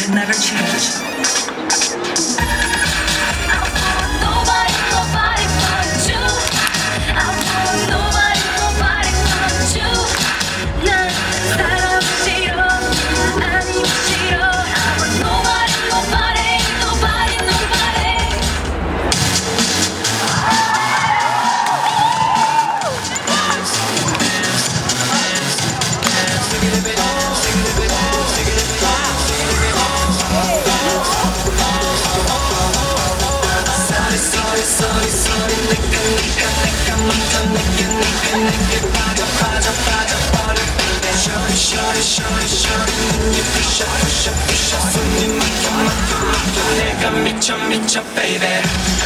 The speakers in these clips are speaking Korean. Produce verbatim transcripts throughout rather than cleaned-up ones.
to never change. 내가 미쳐 미쳐 baby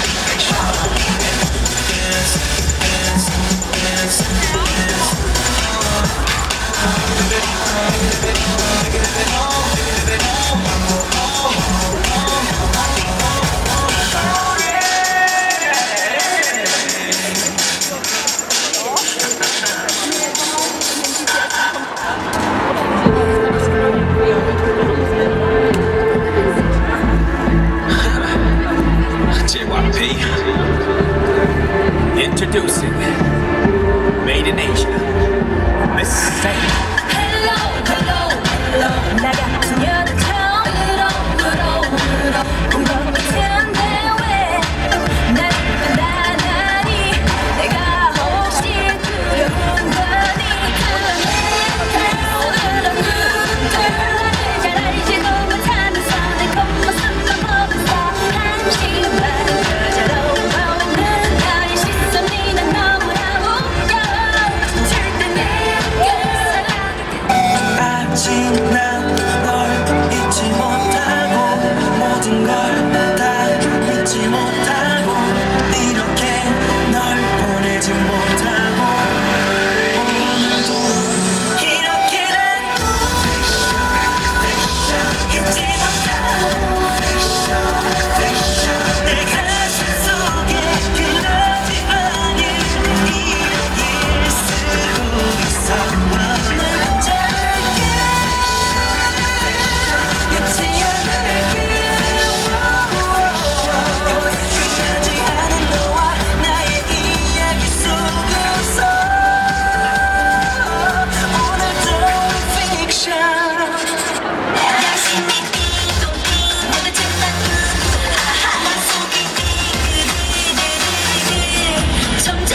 Introducing Made in Asia, Miss Say. Hello, hello, hello. 나 같은 여자처럼 으로, 으로, 으로. 그런 같은데 왜 날 판단하니? 내가 혹시 두려운 거니? 으로, 으로. 잘 알지도 못하면서 내 겉모습만 보면서 한심한 여자로 보는 나의 시선이 난 너무나 웃겨. 절대 내게 아직 난 널 잊지 못하고 모든 걸 다 잊지 못하고 이렇게 널 보내지 못하고 오늘도 이렇게 난 잊지 못하고 내 가슴 속에 흘러지 않을 이야기를 쓰고 있어. 널 짧게 잊지 않을게. 끝나지 않은 너와 나의 이야기 속에서 오늘도 픽션. 양심이 띵동띵 모두 찐따 맘속이 띠그리그리그 점점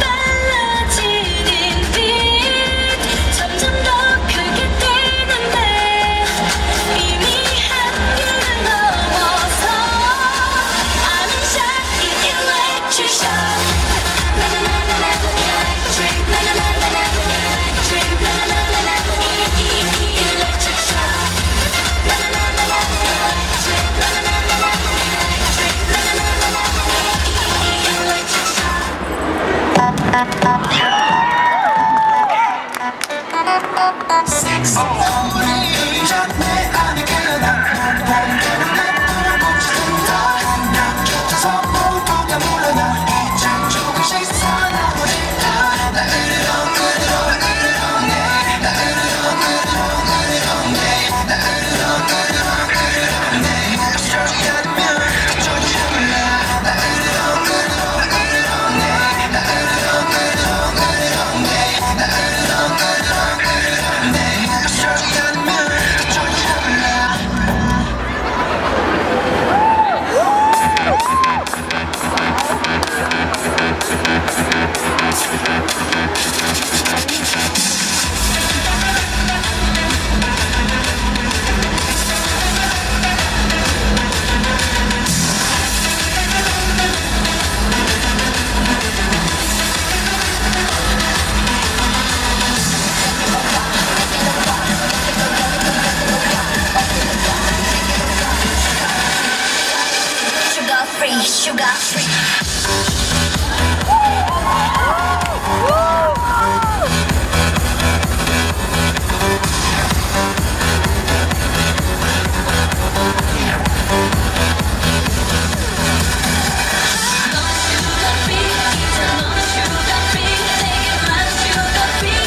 빨라지는 빛 점점 더 크게 뜨는데 이미 한계를 넘어서 I'm in shock, electric shock. 나나나나나 electric, 나나나나나 electric, 나나나나나 electric shock. 나나나나나 electric, 나나나나나 electric, 나나나나나 electric shock. Sugar free, sugar free.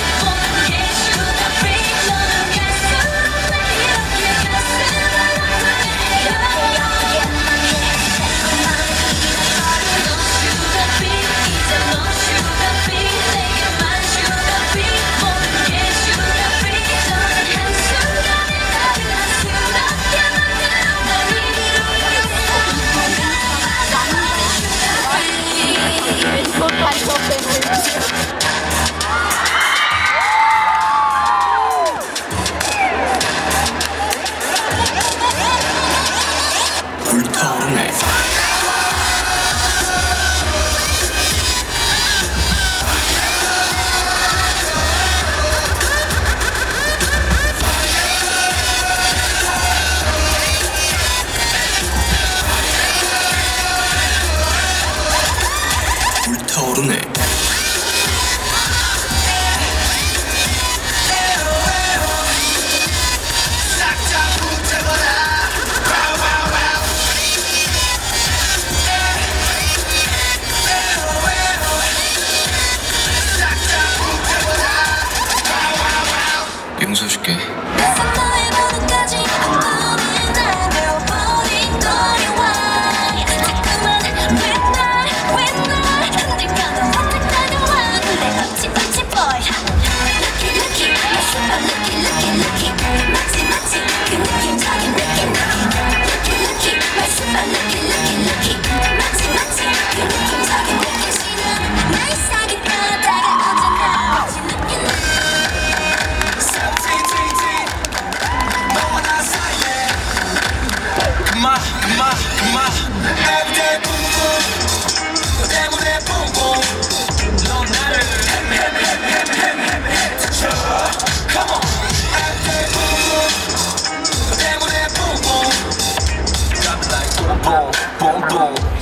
Sugar free, 너는 갈수록 내 이렇게 가슴을 boom boom